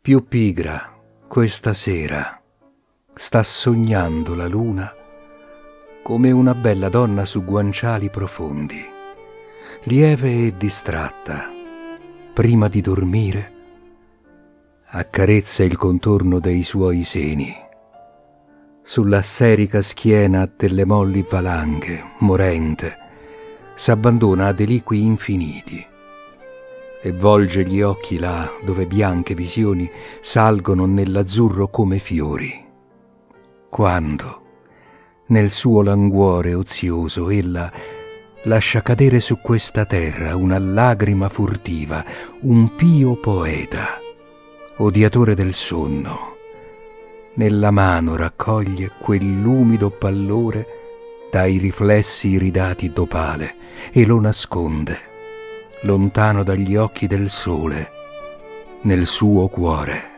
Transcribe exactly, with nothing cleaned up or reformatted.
Più pigra questa sera sta sognando la luna come una bella donna su guanciali profondi, lieve e distratta, prima di dormire, accarezza il contorno dei suoi seni. Sulla serica schiena delle molli valanghe, morente, s'abbandona a deliqui infiniti e volge gli occhi là dove bianche visioni salgono nell'azzurro come fiori. Quando, nel suo languore ozioso, ella lascia cadere su questa terra una lagrima furtiva, un pio poeta, odiatore del sonno, nella mano raccoglie quell'umido pallore dai riflessi iridati d'opale e lo nasconde, lontano dagli occhi del sole, nel suo cuore.